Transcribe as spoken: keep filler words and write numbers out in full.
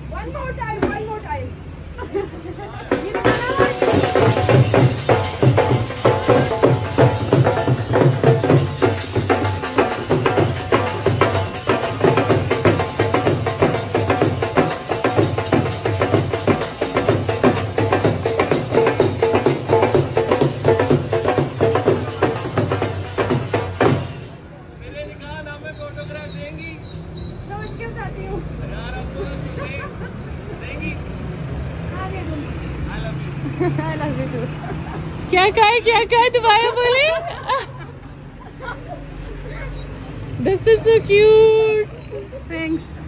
One more time, one more time. I love you too. क्या कहा क्या कहा दोबारा बोले? This is so cute. Thanks.